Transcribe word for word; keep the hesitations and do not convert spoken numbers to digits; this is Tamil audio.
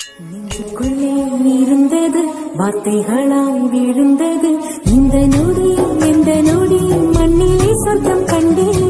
நெஞ்சுக்குள்ளே இருந்தது வார்த்தைகளாய் விழுந்தது இந்த நொடி இந்த நொடி மண்ணிலே சொர்க்கம் கண்டேன்